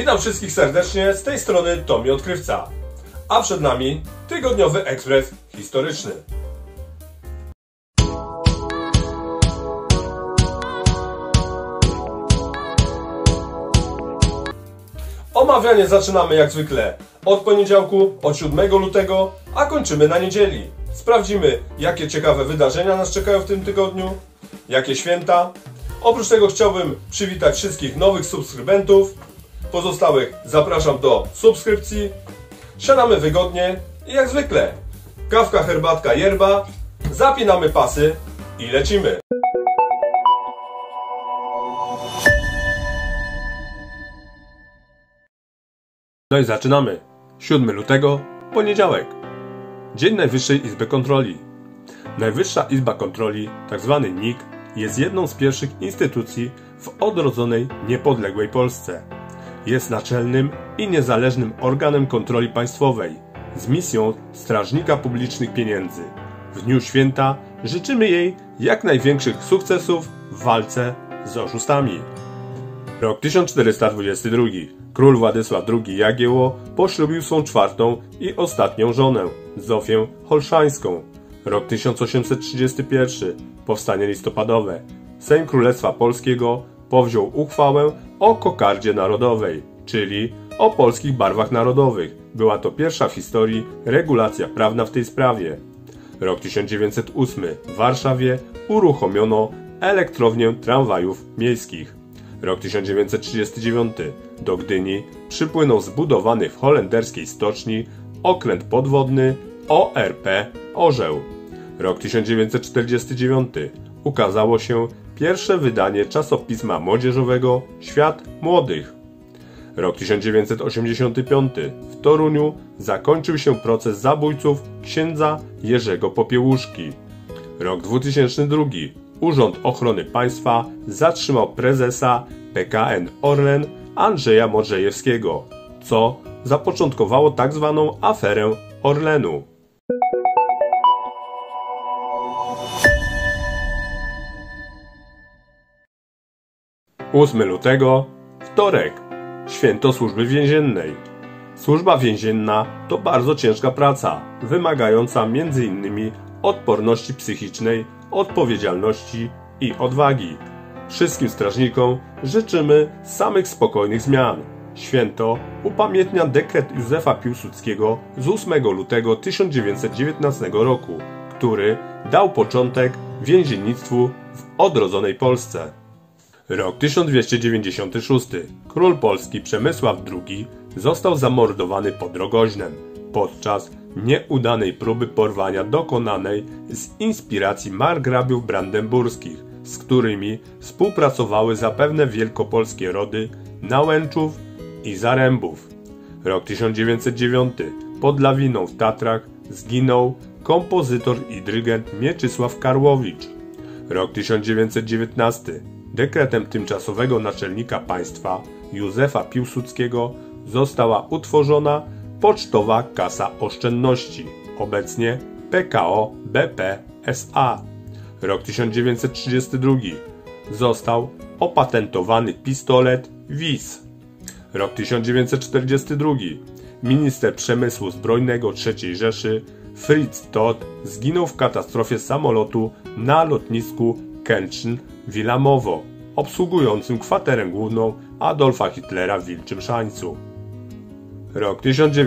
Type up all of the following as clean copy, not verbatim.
Witam wszystkich serdecznie, z tej strony Tomi Odkrywca, a przed nami tygodniowy ekspres historyczny. Omawianie zaczynamy jak zwykle od poniedziałku, od 7 lutego, a kończymy na niedzieli. Sprawdzimy, jakie ciekawe wydarzenia nas czekają w tym tygodniu, jakie święta. Oprócz tego chciałbym przywitać wszystkich nowych subskrybentów. Pozostałych zapraszam do subskrypcji. Siadamy wygodnie i jak zwykle kawka, herbatka, yerba, zapinamy pasy i lecimy. No i zaczynamy. 7 lutego, poniedziałek. Dzień Najwyższej Izby Kontroli. Najwyższa Izba Kontroli, tzw. NIK, jest jedną z pierwszych instytucji w odrodzonej, niepodległej Polsce. Jest naczelnym i niezależnym organem kontroli państwowej z misją strażnika publicznych pieniędzy. W dniu święta życzymy jej jak największych sukcesów w walce z oszustami. Rok 1422. Król Władysław II Jagiełło poślubił swą czwartą i ostatnią żonę, Zofię Holszańską. Rok 1831. Powstanie listopadowe. Sejm Królestwa Polskiego powziął uchwałę o kokardzie narodowej, czyli o polskich barwach narodowych. Była to pierwsza w historii regulacja prawna w tej sprawie. Rok 1908. W Warszawie uruchomiono elektrownię tramwajów miejskich. Rok 1939. Do Gdyni przypłynął zbudowany w holenderskiej stoczni okręt podwodny ORP Orzeł. Rok 1949. Ukazało się pierwsze wydanie czasopisma młodzieżowego Świat Młodych. Rok 1985. W Toruniu zakończył się proces zabójców księdza Jerzego Popiełuszki. Rok 2002. Urząd Ochrony Państwa zatrzymał prezesa PKN Orlen Andrzeja Modrzejewskiego, co zapoczątkowało tzw. aferę Orlenu. Ósmy lutego, wtorek, święto służby więziennej. Służba więzienna to bardzo ciężka praca, wymagająca m.in. odporności psychicznej, odpowiedzialności i odwagi. Wszystkim strażnikom życzymy samych spokojnych zmian. Święto upamiętnia dekret Józefa Piłsudskiego z 8 lutego 1919 roku, który dał początek więziennictwu w odrodzonej Polsce. Rok 1296. Król Polski Przemysław II został zamordowany pod Rogoźnem podczas nieudanej próby porwania dokonanej z inspiracji margrabiów brandenburskich, z którymi współpracowały zapewne wielkopolskie rody Nałęczów i Zarębów. Rok 1909. Pod lawiną w Tatrach zginął kompozytor i dyrygent Mieczysław Karłowicz. Rok 1919. Dekretem tymczasowego naczelnika państwa Józefa Piłsudskiego została utworzona Pocztowa Kasa Oszczędności, obecnie PKO BP SA. Rok 1932. Został opatentowany pistolet WIS. Rok 1942. Minister przemysłu zbrojnego III Rzeszy Fritz Todt zginął w katastrofie samolotu na lotnisku Kętrzyn-Wilamowo, obsługującym kwaterę główną Adolfa Hitlera w Wilczym Szańcu. Rok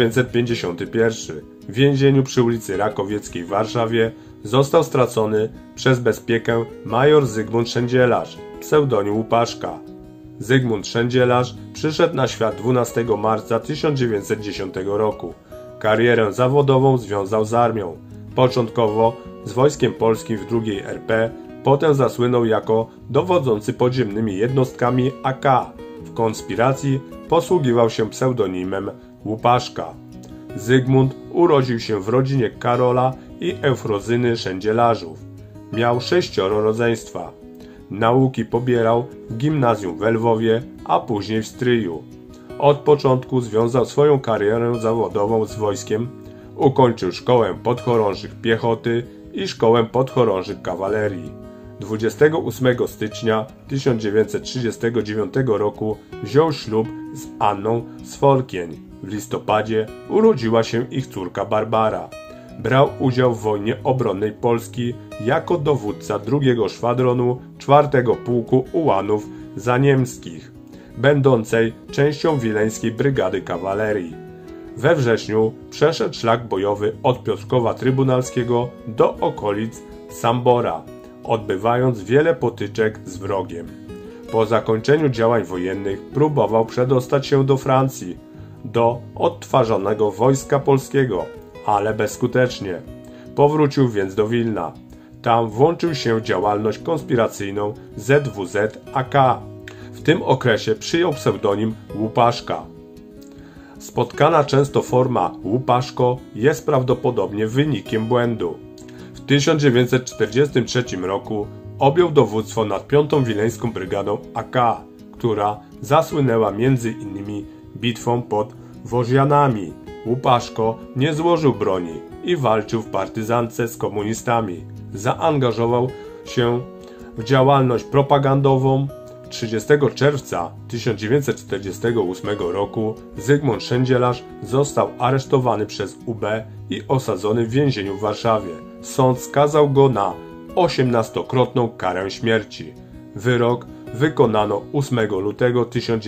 1951. W więzieniu przy ulicy Rakowieckiej w Warszawie został stracony przez bezpiekę major Zygmunt Szędzielarz, pseudonim Łupaszka. Zygmunt Szędzielarz przyszedł na świat 12 marca 1910 roku. Karierę zawodową związał z armią. Początkowo z Wojskiem Polskim w II RP, potem zasłynął jako dowodzący podziemnymi jednostkami AK. W konspiracji posługiwał się pseudonimem Łupaszka. Zygmunt urodził się w rodzinie Karola i Eufrozyny Szędzielarzów. Miał 6 rodzeństwa. Nauki pobierał w gimnazjum w Lwowie, a później w Stryju. Od początku związał swoją karierę zawodową z wojskiem. Ukończył szkołę podchorążych piechoty i szkołę podchorążych kawalerii. 28 stycznia 1939 roku wziął ślub z Anną Sforkień. W listopadzie urodziła się ich córka Barbara. Brał udział w wojnie obronnej Polski jako dowódca 2 szwadronu 4 pułku ułanów zaniemskich, będącej częścią Wileńskiej Brygady Kawalerii. We wrześniu przeszedł szlak bojowy od Piotrkowa Trybunalskiego do okolic Sambora, odbywając wiele potyczek z wrogiem. Po zakończeniu działań wojennych próbował przedostać się do Francji, do odtwarzanego Wojska Polskiego, ale bezskutecznie. Powrócił więc do Wilna. Tam włączył się w działalność konspiracyjną ZWZ-AK. W tym okresie przyjął pseudonim Łupaszka. Spotkana często forma Łupaszko jest prawdopodobnie wynikiem błędu. W 1943 roku objął dowództwo nad 5. Wileńską Brygadą AK, która zasłynęła m.in. bitwą pod Woźjanami. Łupaszko nie złożył broni i walczył w partyzance z komunistami. Zaangażował się w działalność propagandową. 30 czerwca 1948 roku Zygmunt Szędzielarz został aresztowany przez UB i osadzony w więzieniu w Warszawie. Sąd skazał go na 18-krotną karę śmierci. Wyrok wykonano 8 lutego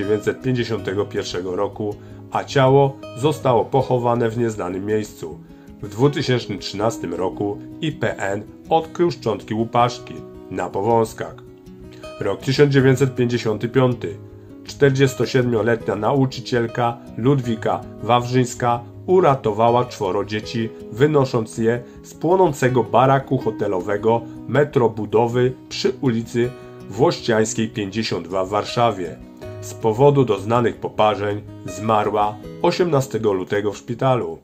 1951 roku, a ciało zostało pochowane w nieznanym miejscu. W 2013 roku IPN odkrył szczątki Łupaszki na Powązkach. Rok 1955. 47-letnia nauczycielka Ludwika Wawrzyńska uratowała 4 dzieci, wynosząc je z płonącego baraku hotelowego Metrobudowy przy ulicy Włościańskiej 52 w Warszawie. Z powodu doznanych poparzeń zmarła 18 lutego w szpitalu.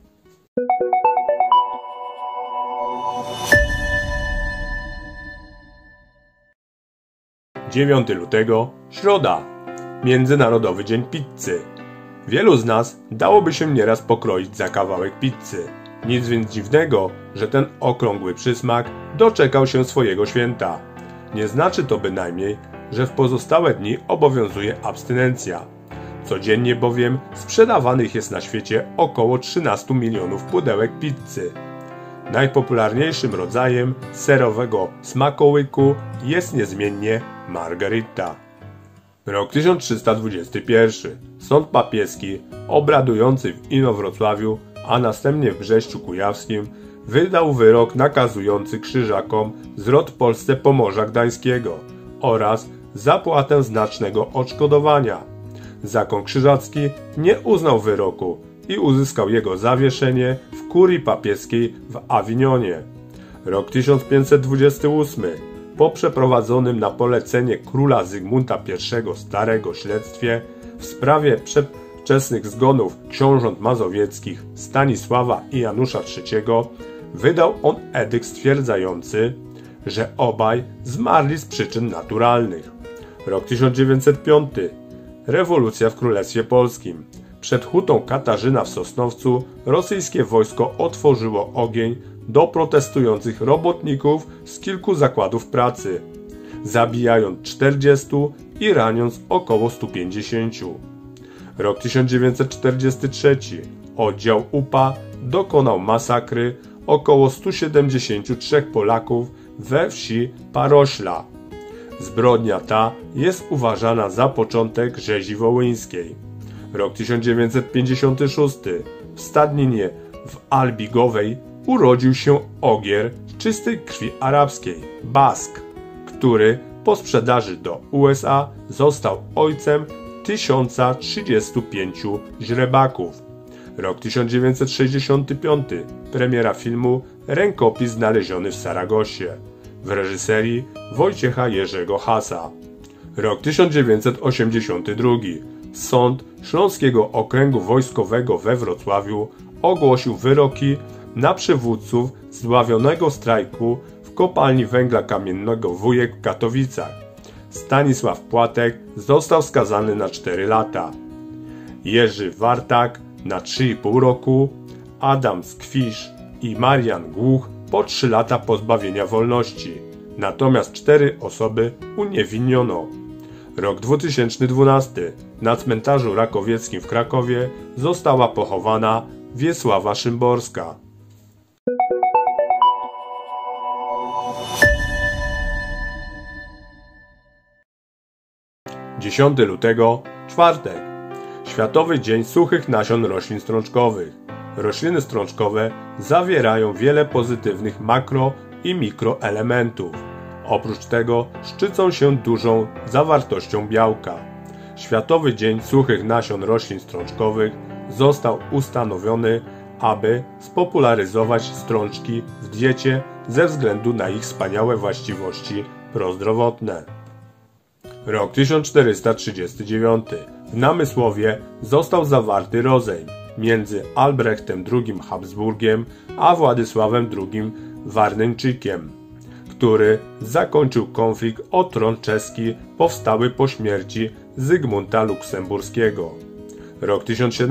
Dziewiąty lutego, środa, Międzynarodowy Dzień Pizzy. Wielu z nas dałoby się nieraz pokroić za kawałek pizzy. Nic więc dziwnego, że ten okrągły przysmak doczekał się swojego święta. Nie znaczy to bynajmniej, że w pozostałe dni obowiązuje abstynencja. Codziennie bowiem sprzedawanych jest na świecie około 13 milionów pudełek pizzy. Najpopularniejszym rodzajem serowego smakołyku jest niezmiennie margherita. Rok 1321. Sąd papieski, obradujący w Inowrocławiu, a następnie w Brześciu Kujawskim, wydał wyrok nakazujący Krzyżakom zwrot Polsce Pomorza Gdańskiego oraz zapłatę znacznego odszkodowania. Zakon krzyżacki nie uznał wyroku i uzyskał jego zawieszenie w kurii papieskiej w Awinionie. Rok 1528. Po przeprowadzonym na polecenie króla Zygmunta I Starego śledztwie w sprawie przedwczesnych zgonów książąt mazowieckich Stanisława i Janusza III wydał on edykt stwierdzający, że obaj zmarli z przyczyn naturalnych. Rok 1905. Rewolucja w Królestwie Polskim. Przed hutą Katarzyna w Sosnowcu rosyjskie wojsko otworzyło ogień do protestujących robotników z kilku zakładów pracy, zabijając 40 i raniąc około 150. Rok 1943. Oddział UPA dokonał masakry około 173 Polaków we wsi Parośla. Zbrodnia ta jest uważana za początek rzezi wołyńskiej. Rok 1956. W stadninie w Albigowej urodził się ogier czystej krwi arabskiej, Bask, który po sprzedaży do USA został ojcem 1035 źrebaków. Rok 1965. Premiera filmu Rękopis znaleziony w Saragosie w reżyserii Wojciecha Jerzego Hasa. Rok 1982. Sąd Śląskiego Okręgu Wojskowego we Wrocławiu ogłosił wyroki na przywódców zdławionego strajku w kopalni węgla kamiennego Wujek w Katowicach. Stanisław Płatek został skazany na 4 lata. Jerzy Wartak na 3,5 roku, Adam Skwisz i Marian Głuch po 3 lata pozbawienia wolności. natomiast 4 osoby uniewinniono. Rok 2012. Na cmentarzu rakowieckim w Krakowie została pochowana Wiesława Szymborska. 10 lutego, czwartek. Światowy Dzień Suchych Nasion Roślin Strączkowych. Rośliny strączkowe zawierają wiele pozytywnych makro- i mikroelementów. Oprócz tego szczycą się dużą zawartością białka. Światowy Dzień Suchych Nasion Roślin Strączkowych został ustanowiony, aby spopularyzować strączki w diecie ze względu na ich wspaniałe właściwości prozdrowotne. Rok 1439. W Namysłowie został zawarty rozejm między Albrechtem II Habsburgiem a Władysławem II Warneńczykiem, który zakończył konflikt o tron czeski powstały po śmierci Zygmunta Luksemburskiego. Rok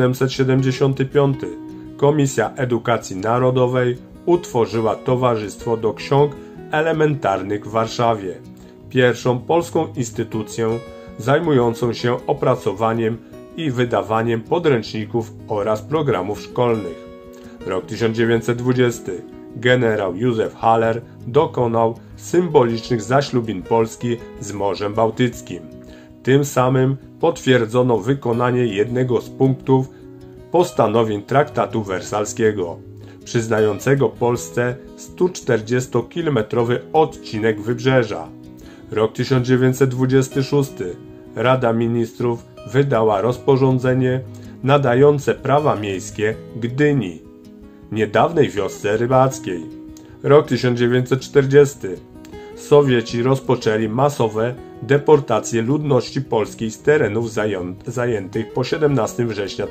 1775. Komisja Edukacji Narodowej utworzyła Towarzystwo do Ksiąg Elementarnych w Warszawie, pierwszą polską instytucję zajmującą się opracowaniem i wydawaniem podręczników oraz programów szkolnych. Rok 1920. Generał Józef Haller dokonał symbolicznych zaślubin Polski z Morzem Bałtyckim. Tym samym potwierdzono wykonanie jednego z punktów postanowień Traktatu Wersalskiego, przyznającego Polsce 140-kilometrowy odcinek wybrzeża. Rok 1926. Rada Ministrów wydała rozporządzenie nadające prawa miejskie Gdyni, niedawnej wiosce rybackiej. Rok 1940. Sowieci rozpoczęli masowe deportacje ludności polskiej z terenów zajętych po 17 września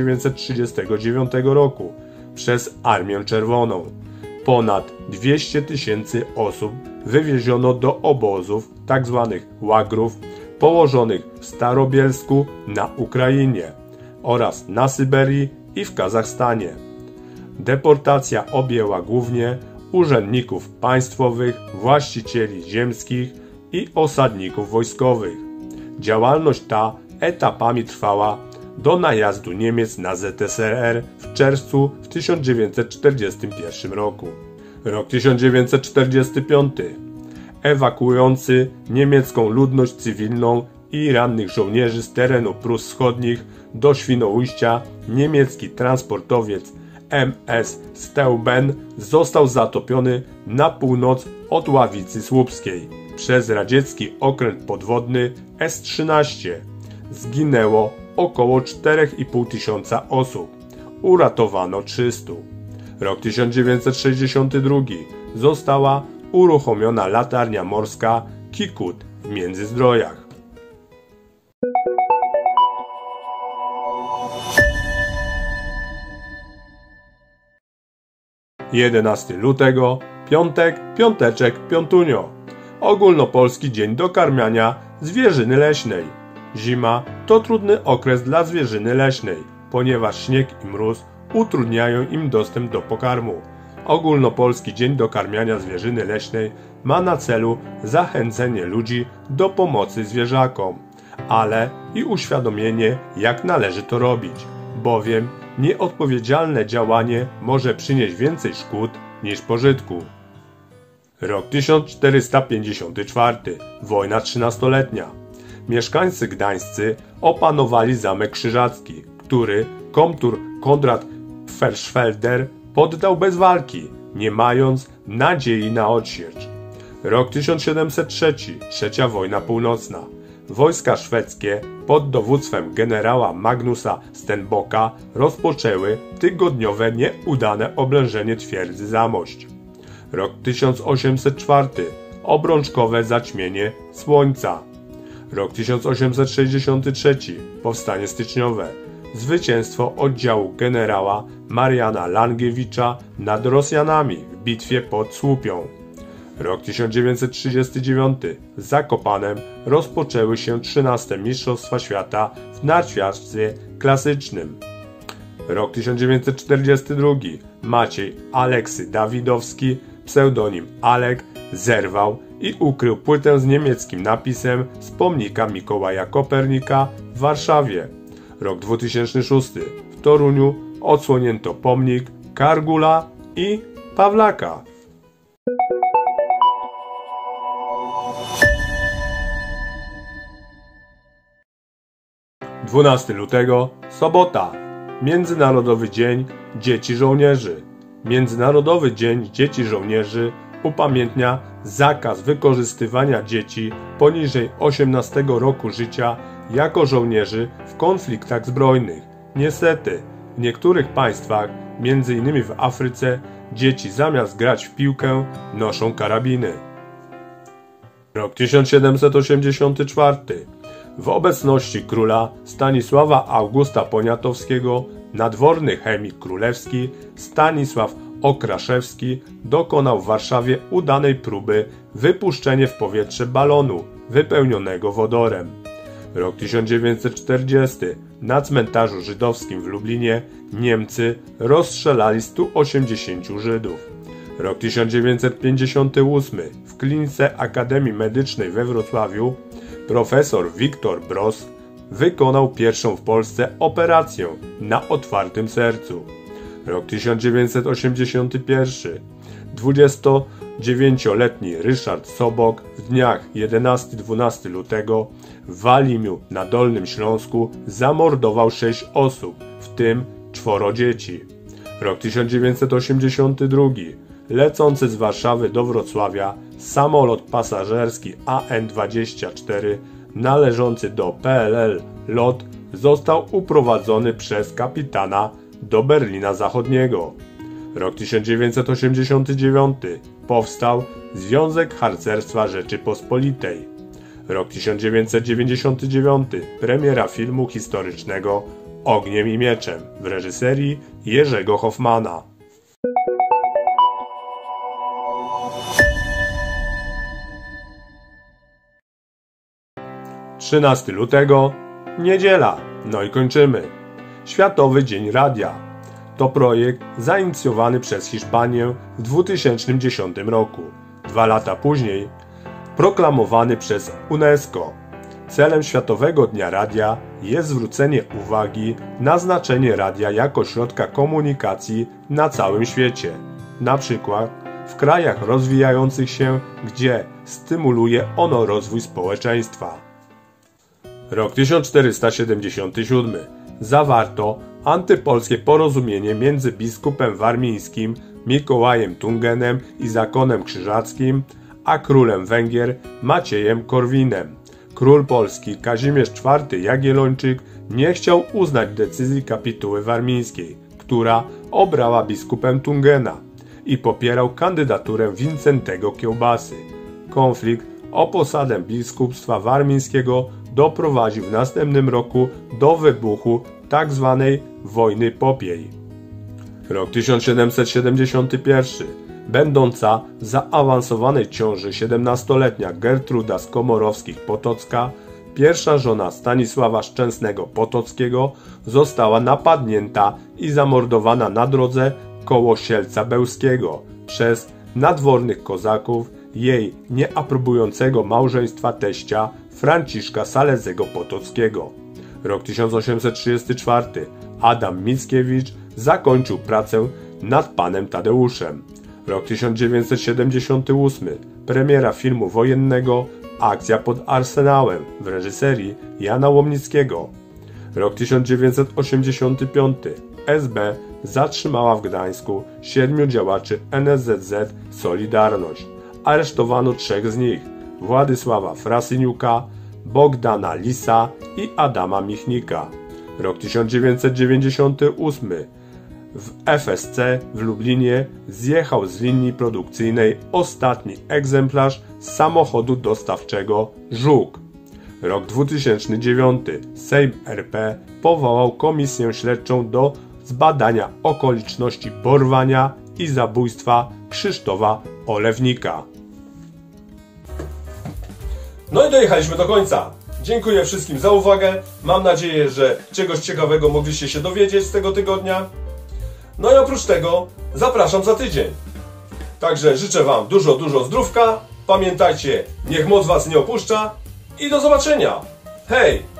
1939 roku przez Armię Czerwoną. Ponad 200 000 osób wywieziono do obozów tzw. łagrów położonych w Starobielsku na Ukrainie oraz na Syberii i w Kazachstanie. Deportacja objęła głównie urzędników państwowych, właścicieli ziemskich i osadników wojskowych. Działalność ta etapami trwała do najazdu Niemiec na ZSRR w czerwcu w 1941 roku. Rok 1945. Ewakuujący niemiecką ludność cywilną i rannych żołnierzy z terenu Prus Wschodnich do Świnoujścia niemiecki transportowiec MS Steuben został zatopiony na północ od Ławicy Słupskiej przez radziecki okręt podwodny S-13. Zginęło około 4500 osób. Uratowano 300. Rok 1962. Została uruchomiona latarnia morska Kikut w Międzyzdrojach. 11 lutego, piątek, piąteczek, piątunio. Ogólnopolski dzień dokarmiania zwierzyny leśnej. Zima to trudny okres dla zwierzyny leśnej, ponieważ śnieg i mróz utrudniają im dostęp do pokarmu. Ogólnopolski dzień dokarmiania zwierzyny leśnej ma na celu zachęcenie ludzi do pomocy zwierzakom, ale i uświadomienie, jak należy to robić, bowiem nieodpowiedzialne działanie może przynieść więcej szkód niż pożytku. Rok 1454. Wojna trzynastoletnia. Mieszkańcy gdańscy opanowali zamek krzyżacki, który komtur Konrad Pferschfelder poddał bez walki, nie mając nadziei na odsiecz. Rok 1703. Trzecia wojna północna. Wojska szwedzkie pod dowództwem generała Magnusa Stenbocka rozpoczęły tygodniowe nieudane oblężenie twierdzy Zamość. Rok 1804. Obrączkowe zaćmienie słońca. Rok 1863. Powstanie styczniowe. Zwycięstwo oddziału generała Mariana Langiewicza nad Rosjanami w bitwie pod Słupią. Rok 1939. W Zakopanem rozpoczęły się 13. Mistrzostwa Świata w narciarstwie klasycznym. Rok 1942. Maciej Aleksy Dawidowski, pseudonim Alek, zerwał i ukrył płytę z niemieckim napisem z pomnika Mikołaja Kopernika w Warszawie. Rok 2006. W Toruniu odsłonięto pomnik Kargula i Pawlaka. 12 lutego, sobota. Międzynarodowy Dzień Dzieci Żołnierzy. Międzynarodowy Dzień Dzieci Żołnierzy upamiętnia zakaz wykorzystywania dzieci poniżej 18 roku życia jako żołnierzy w konfliktach zbrojnych. Niestety, w niektórych państwach, m.in. w Afryce, dzieci zamiast grać w piłkę noszą karabiny. Rok 1784. W obecności króla Stanisława Augusta Poniatowskiego nadworny chemik królewski Stanisław Okraszewski dokonał w Warszawie udanej próby wypuszczenia w powietrze balonu wypełnionego wodorem. Rok 1940. Na cmentarzu żydowskim w Lublinie Niemcy rozstrzelali 180 Żydów. Rok 1958. W klinice Akademii Medycznej we Wrocławiu profesor Wiktor Bross wykonał pierwszą w Polsce operację na otwartym sercu. Rok 1981. 29-letni Ryszard Sobok w dniach 11-12 lutego w Walimiu na Dolnym Śląsku zamordował 6 osób, w tym 4 dzieci. Rok 1982. Lecący z Warszawy do Wrocławia samolot pasażerski AN-24 należący do PLL LOT został uprowadzony przez kapitana do Berlina Zachodniego. Rok 1989. Powstał Związek Harcerstwa Rzeczypospolitej. Rok 1999. Premiera filmu historycznego Ogniem i Mieczem w reżyserii Jerzego Hoffmana. 13 lutego, niedziela. No i kończymy. Światowy Dzień Radia. To projekt zainicjowany przez Hiszpanię w 2010 roku. 2 lata później proklamowany przez UNESCO. Celem Światowego Dnia Radia jest zwrócenie uwagi na znaczenie radia jako środka komunikacji na całym świecie. Na przykład w krajach rozwijających się, gdzie stymuluje ono rozwój społeczeństwa. Rok 1477. Zawarto antypolskie porozumienie między biskupem warmińskim Mikołajem Tungenem i zakonem krzyżackim, a królem Węgier Maciejem Korwinem. Król Polski Kazimierz IV Jagiellończyk nie chciał uznać decyzji kapituły warmińskiej, która obrała biskupem Tungena, i popierał kandydaturę Wincentego Kiełbasy. Konflikt o posadę biskupstwa warmińskiego doprowadził w następnym roku do wybuchu tzw. wojny popiej. Rok 1771. Będąca w zaawansowanej ciąży 17-letnia Gertruda z Komorowskich-Potocka, pierwsza żona Stanisława Szczęsnego Potockiego, została napadnięta i zamordowana na drodze koło Sielca Bełskiego przez nadwornych kozaków jej nieaprobującego małżeństwa teścia Franciszka Salezego Potockiego. Rok 1834. Adam Mickiewicz zakończył pracę nad Panem Tadeuszem. Rok 1978. Premiera filmu wojennego Akcja pod Arsenałem w reżyserii Jana Łomnickiego. Rok 1985. SB zatrzymała w Gdańsku 7 działaczy NSZZ Solidarność. Aresztowano 3 z nich: Władysława Frasyniuka, Bogdana Lisa i Adama Michnika. Rok 1998. W FSC w Lublinie zjechał z linii produkcyjnej ostatni egzemplarz samochodu dostawczego Żuk. Rok 2009. Sejm RP powołał komisję śledczą do zbadania okoliczności porwania i zabójstwa Krzysztofa Olewnika. No i dojechaliśmy do końca. Dziękuję wszystkim za uwagę. Mam nadzieję, że czegoś ciekawego mogliście się dowiedzieć z tego tygodnia. No i oprócz tego zapraszam za tydzień. Także życzę Wam dużo zdrówka. Pamiętajcie, niech moc Was nie opuszcza i do zobaczenia. Hej!